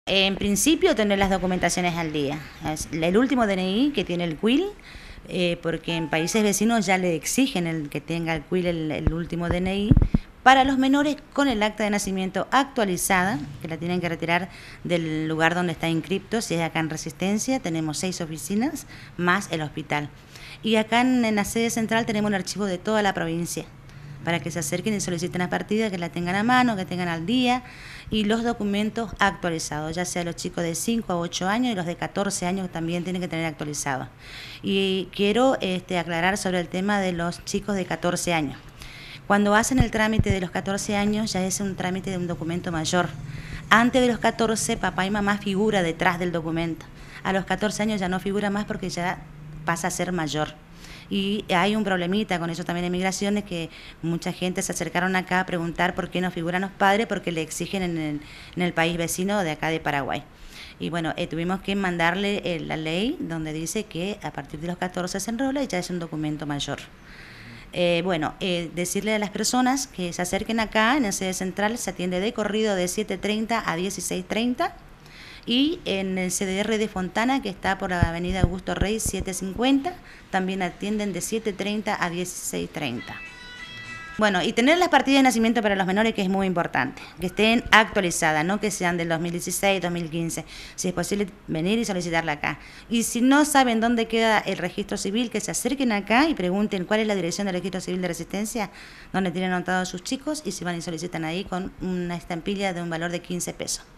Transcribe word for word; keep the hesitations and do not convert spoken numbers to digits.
En principio, tener las documentaciones al día. El último D N I que tiene el Q I L, eh, porque en países vecinos ya le exigen el que tenga el Q I L el, el último D N I. Para los menores con el acta de nacimiento actualizada, que la tienen que retirar del lugar donde está inscripto, si es acá en Resistencia, tenemos seis oficinas, más el hospital. Y acá en, en la sede central tenemos un archivo de toda la provincia, para que se acerquen y soliciten la partida, que la tengan a mano, que tengan al día, y los documentos actualizados, ya sea los chicos de cinco a ocho años y los de catorce años también tienen que tener actualizados. Y quiero este, aclarar sobre el tema de los chicos de catorce años. Cuando hacen el trámite de los catorce años ya es un trámite de un documento mayor. Antes de los catorce, papá y mamá figura detrás del documento. A los catorce años ya no figura más porque ya pasa a ser mayor. Y hay un problemita con eso también en migraciones, que mucha gente se acercaron acá a preguntar por qué no figuran los padres, porque le exigen en el, en el país vecino de acá de Paraguay. Y bueno, eh, tuvimos que mandarle eh, la ley donde dice que a partir de los catorce se enrola y ya es un documento mayor. Eh, bueno, eh, decirle a las personas que se acerquen acá en la sede central, se atiende de corrido de siete treinta a dieciséis treinta. Y en el C D R de Fontana, que está por la avenida Augusto Rey siete cincuenta, también atienden de siete treinta a dieciséis treinta. Bueno, y tener las partidas de nacimiento para los menores, que es muy importante, que estén actualizadas, no que sean del dos mil dieciséis, dos mil quince, si es posible venir y solicitarla acá. Y si no saben dónde queda el registro civil, que se acerquen acá y pregunten cuál es la dirección del registro civil de Resistencia, donde tienen anotados sus chicos, y se van y solicitan ahí con una estampilla de un valor de quince pesos.